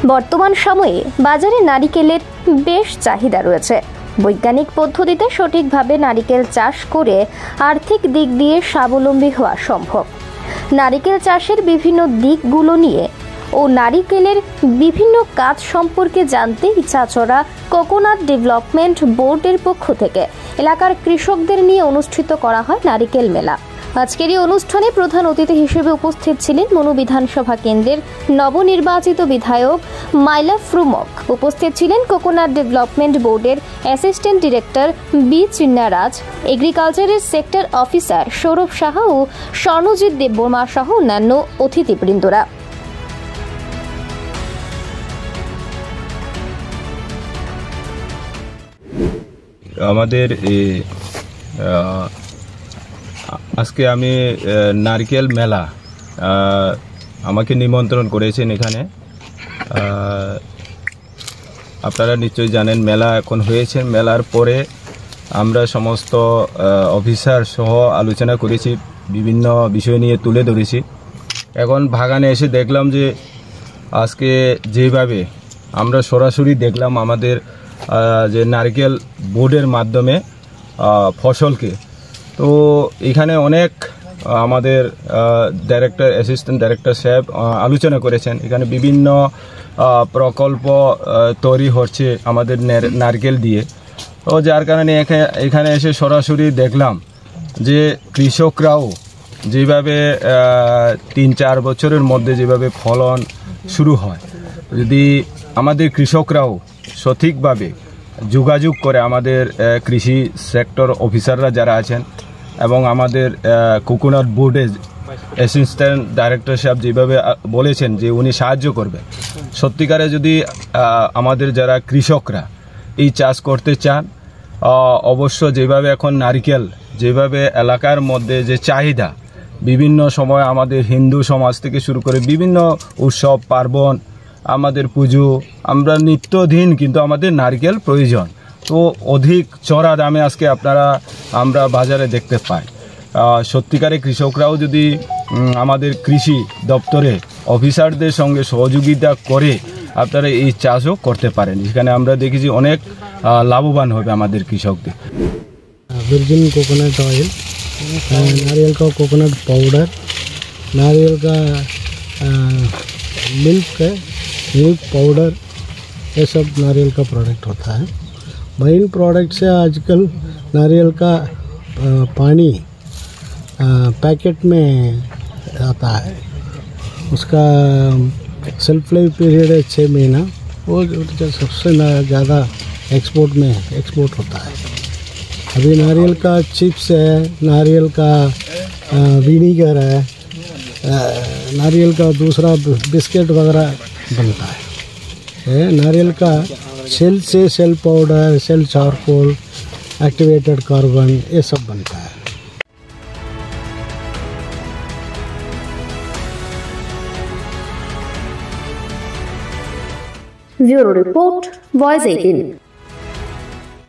বর্তমান সময়ে বাজারে নারিকেলের বেশ চাহিদা রয়েছে। বৈজ্ঞানিক পদ্ধতিতে সঠিকভাবে নারিকেল চাষ করে আর্থিক দিক দিয়ে স্বাবলম্বী হওয়া সম্ভব। নারিকেল চাষের বিভিন্ন দিকগুলো নিয়ে ও নারিকেলের বিভিন্ন কাজ সম্পর্কে জানতে ইচ্ছাচড়া কোকোনাট ডেভেলপমেন্ট বোর্ডের পক্ষ থেকে এলাকার কৃষকদের নিয়ে অনুষ্ঠিত করা হয় নারিকেল মেলা। আজকের এই অনুষ্ঠানে প্রধান অতিথি হিসেবে উপস্থিত ছিলেন মনু বিধানসভা কেন্দ্রের নবনির্বাচিত বিধায়ক মাইলা ফ্রুমক। উপস্থিত ছিলেন কোকোনাট ডেভেলপমেন্ট বোর্ডের অ্যাসিস্ট্যান্ট ডিরেক্টর বি চিন্নারাজ, এগ্রিকালচারের সেক্টর অফিসার সৌরভ সাহা ও স্বর্ণজিৎ দেববর্মা সহ অন্যান্য অতিথিবৃন্দরা। আমাদের আজকে আমি নারকেল মেলা আমাকে নিমন্ত্রণ করেছেন এখানে। আপনারা নিশ্চয়ই জানেন মেলা এখন হয়েছে। মেলার পরে আমরা সমস্ত অফিসার সহ আলোচনা করেছি, বিভিন্ন বিষয় নিয়ে তুলে ধরেছি। এখন বাগানে এসে দেখলাম যে আজকে যেভাবে আমরা সরাসরি দেখলাম আমাদের যে নারকেল বোর্ডের মাধ্যমে ফসলকে, তো এখানে অনেক আমাদের ডাইরেক্টর, অ্যাসিস্ট্যান্ট ডাইরেক্টর সাহেব আলোচনা করেছেন। এখানে বিভিন্ন প্রকল্প তৈরি হচ্ছে আমাদের নারকেল দিয়ে। তো যার কারণে এখানে এসে সরাসরি দেখলাম যে কৃষকরাও যেভাবে 3-4 বছরের মধ্যে যেভাবে ফলন শুরু হয়, যদি আমাদের কৃষকরাও সঠিকভাবে যোগাযোগ করে আমাদের কৃষি সেক্টর অফিসাররা যারা আছেন এবং আমাদের কোকোনাট বোর্ডের অ্যাসিস্ট্যান্ট ডাইরেক্টর সাহেব যেভাবে বলেছেন যে উনি সাহায্য করবেন, সত্যিকারে যদি আমাদের যারা কৃষকরা এই চাষ করতে চান, অবশ্য যেভাবে এখন নারিকেল যেভাবে এলাকার মধ্যে যে চাহিদা, বিভিন্ন সময় আমাদের হিন্দু সমাজ থেকে শুরু করে বিভিন্ন উৎসব পার্বণ, আমাদের পুজো, আমরা নিত্যদিন কিন্তু আমাদের নারকেল প্রয়োজন। তো অধিক চড়া দামে আজকে আমরা বাজারে দেখতে পাই। সত্যিকারে কৃষকরাও যদি আমাদের কৃষি দপ্তরে অফিসারদের সঙ্গে সহযোগিতা করে আপনারা এই চাষও করতে পারেন। এখানে আমরা দেখেছি অনেক লাভবান হবে আমাদের কৃষকদের। वर्जिन कोकोनट ऑयल, नारियल का कोकोनट पाउडर, नारियल का मिल्क पाउडर, ये सब नारियल का प्रोडक्ट होता है। मेन प्रोडक्ट से आजकल नारियल का पानी पैकेट में आता है, उसका सेल्फ लाइफ पीरियड है 6 महीना। वो सबसे ज़्यादा एक्सपोर्ट होता है। अभी नारियल का चिप्स है, नारियल का विनीगर है, नारियल का दूसरा बिस्किट वगैरह बनता है। नारियल का सेल से shell powder, shell charcoal, activated carbon, ये सब बनता है। Bureau report, voice 18।